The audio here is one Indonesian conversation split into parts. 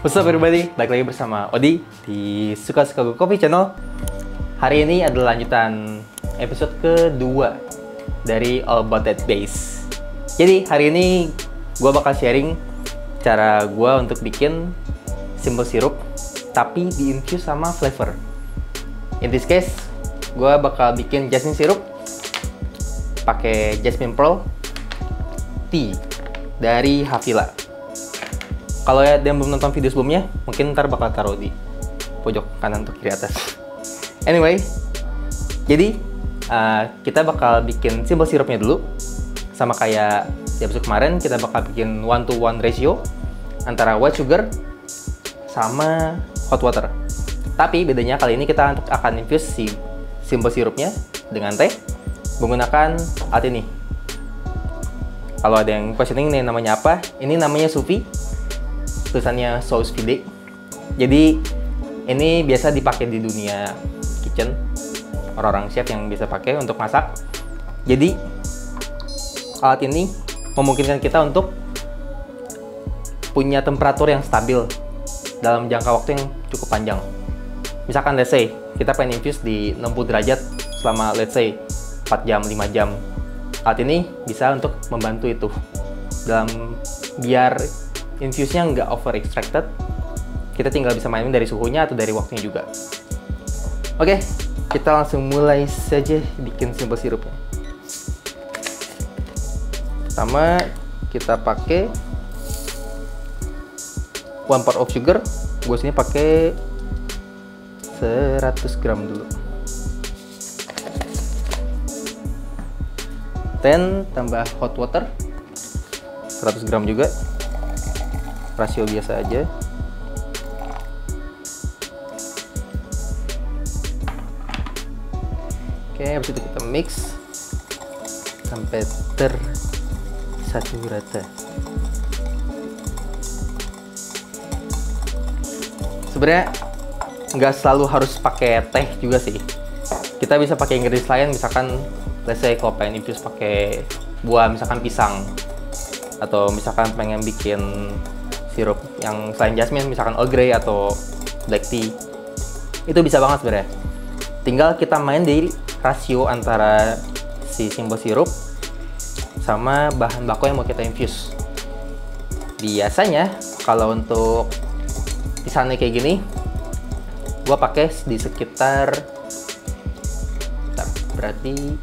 What's up everybody, balik lagi bersama Odi di Suka-Suka Gue Coffee Channel. Hari ini adalah lanjutan episode kedua dari All About That Base. Jadi hari ini gue bakal sharing cara gue untuk bikin simple syrup tapi di-infuse sama flavor. In this case, gue bakal bikin jasmine syrup pakai jasmine pearl tea dari Havila. Kalau ya dia belum nonton video sebelumnya, mungkin ntar bakal taruh di pojok kanan atau kiri atas. Anyway, jadi kita bakal bikin simple sirupnya dulu. Sama kayak di episode kemarin, kita bakal bikin 1:1 ratio antara white sugar sama hot water. Tapi bedanya kali ini kita akan infuse si simple sirupnya dengan teh menggunakan alat ini. Kalau ada yang questioning ini namanya apa? Ini namanya Sufi. Tulisannya Sous Vide. Jadi ini biasa dipakai di dunia kitchen, orang-orang chef yang bisa pakai untuk masak. Jadi alat ini memungkinkan kita untuk punya temperatur yang stabil dalam jangka waktu yang cukup panjang. Misalkan let's say kita pengen infuse di 60 derajat selama let's say 4 jam, 5 jam. Alat ini bisa untuk membantu itu dalam biar infuse-nya nggak over extracted. Kita tinggal bisa mainin dari suhunya atau dari waktunya juga. Oke, kita langsung mulai saja bikin simple sirupnya. Pertama, kita pakai 1 part of sugar. Gue sini pakai 100 gram dulu. 10 tambah hot water 100 gram juga. Rasio biasa aja. Oke, habis itu kita mix sampai tersatu rata. Sebenarnya nggak selalu harus pakai teh juga sih. Kita bisa pakai ingredients lain, misalkan let's say kalau pengen infuse pakai buah, misalkan pisang, atau misalkan pengen bikin sirup yang selain jasmine, misalkan Earl Grey atau black tea, itu bisa banget sebenarnya. Tinggal kita main di rasio antara si simple sirup sama bahan baku yang mau kita infuse. Biasanya kalau untuk pisahannya kayak gini, gua pakai di sekitar berarti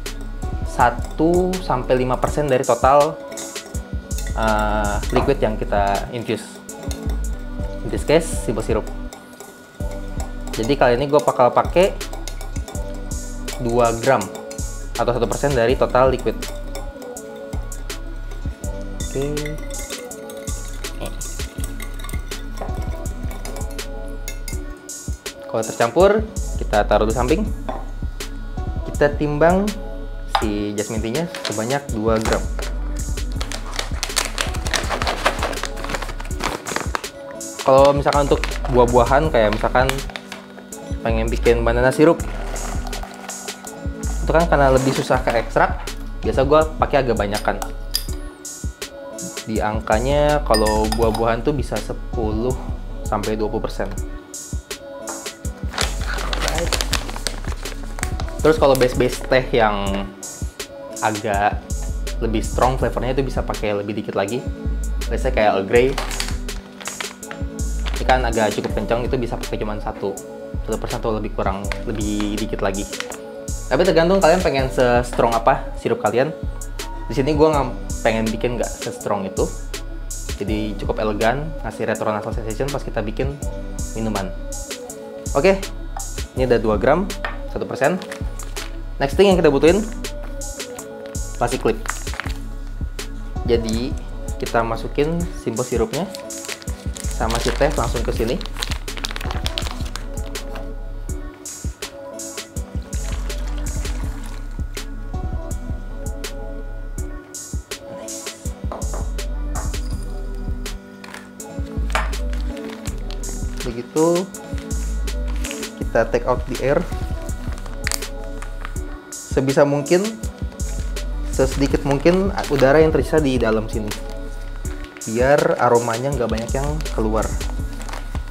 1-5% dari total liquid yang kita infuse. In this case, simple syrup. Jadi kali ini gue bakal pakai 2 gram atau 1% dari total liquid. Oke. Kalau tercampur, kita taruh di samping. Kita timbang si jasmine tea-nya sebanyak 2 gram. Kalau misalkan untuk buah-buahan kayak misalkan pengen bikin banana sirup, itu kan karena lebih susah ke ekstrak, biasa gue pakai agak banyakan. Di angkanya kalau buah-buahan tuh bisa 10-20%. Terus kalau base teh yang agak lebih strong flavornya itu bisa pakai lebih dikit lagi. Biasanya kayak Earl Grey. Ini kan agak cukup kencang, itu bisa pakai cuma 1% atau lebih kurang, lebih dikit lagi. Tapi tergantung kalian pengen se-strong apa sirup kalian. Di sini gue nggak pengen bikin nggak se-strong itu, jadi cukup elegan, ngasih retro-nasal sensation pas kita bikin minuman. Oke, ini ada 2 gram, 1%. Next thing yang kita butuhin plastic clip. Jadi kita masukin simple sirupnya sama si teh langsung ke sini. Begitu kita take out the air sebisa mungkin, sesedikit mungkin udara yang tersisa di dalam sini, biar aromanya nggak banyak yang keluar.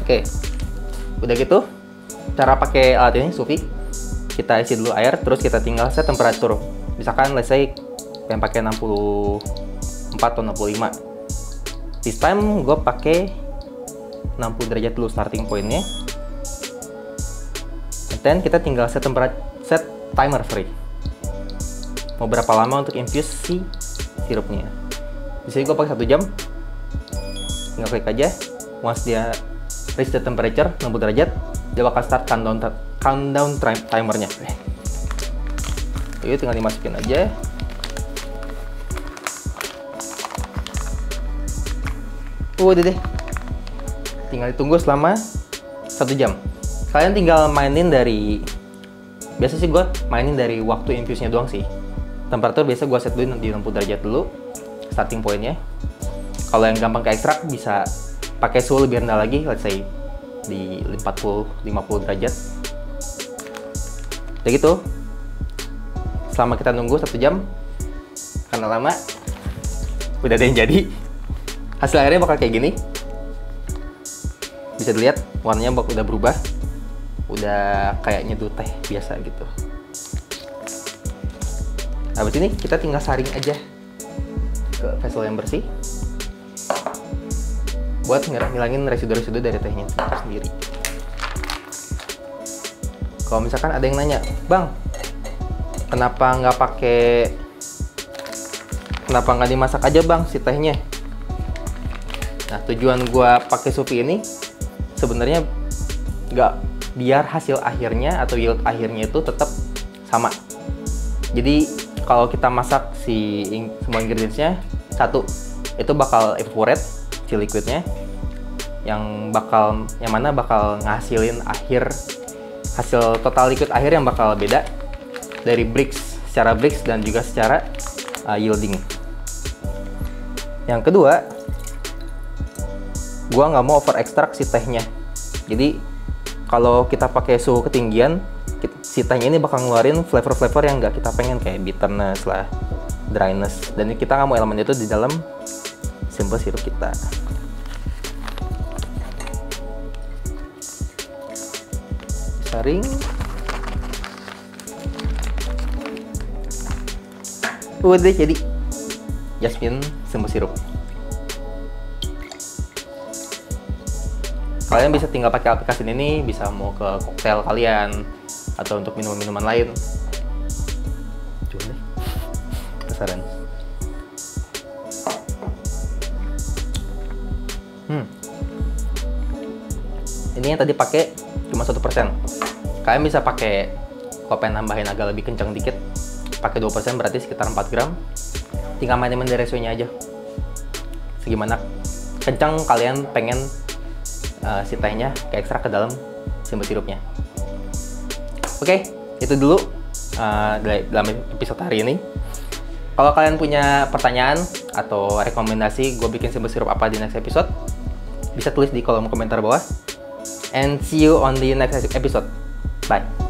Oke, udah gitu cara pakai alat ini sous vide. Kita isi dulu air, terus kita tinggal set temperatur. Misalkan let's say pengen pakai 64 atau 65. This time gue pakai 60 derajat dulu starting pointnya. Dan kita tinggal set timer mau berapa lama untuk infuse si sirupnya. Di sini gue pakai 1 jam. Tinggal klik aja. Once dia reach the temperature 60 derajat, dia bakal start countdown timernya. Jadi tinggal dimasukin aja. Udah deh. Tinggal ditunggu selama 1 jam. Kalian tinggal mainin dari, biasa sih gue mainin dari waktu infuse-nya doang sih. Temperatur biasa gue set dulu di 60 derajat dulu, starting pointnya. Kalau yang gampang ke ekstrak bisa pakai suhu lebih rendah lagi, let's say di 40-50 derajat. Udah gitu, selama kita nunggu 1 jam, karena lama, udah ada yang jadi. Hasil akhirnya bakal kayak gini. Bisa dilihat warnanya udah berubah, udah kayak nyeduh teh biasa gitu. Habis ini kita tinggal saring aja ke vessel yang bersih buat ngilangin residu-residu dari tehnya itu sendiri. Kalau misalkan ada yang nanya, Bang, kenapa nggak dimasak aja Bang si tehnya? Nah, tujuan gua pakai sous vide ini sebenarnya nggak biar hasil akhirnya atau yield akhirnya itu tetap sama. Jadi kalau kita masak semua ingredientsnya, satu itu bakal evaporate si liquidnya, yang mana bakal ngasilin hasil total liquid akhir yang bakal beda dari secara bricks dan juga secara yielding. Yang kedua, gua nggak mau over extract si tehnya. Jadi kalau kita pakai suhu ketinggian, si tehnya ini bakal ngeluarin flavor-flavor yang nggak kita pengen, kayak bitterness lah, dryness, dan kita nggak mau elemen itu di dalam simple sirup kita. Saring. Udah jadi Jasmine simple sirup. Kalian bisa tinggal pakai aplikasi ini, bisa mau ke koktail kalian atau untuk minuman-minuman lain. Coba deh, penasaran. Ini yang tadi pakai cuma 1%. Kalian bisa pakai, kalau pengen nambahin agak lebih kencang dikit, pakai 2%, berarti sekitar 4 gram. Tinggal mainin dari ratio-nya aja. Segimana kencang kalian pengen si tehnya ke ekstrak ke dalam simple sirupnya. Oke, itu dulu dalam episode hari ini. Kalau kalian punya pertanyaan atau rekomendasi gue bikin simple sirup apa di next episode, bisa tulis di kolom komentar bawah. And see you on the next episode. Bye.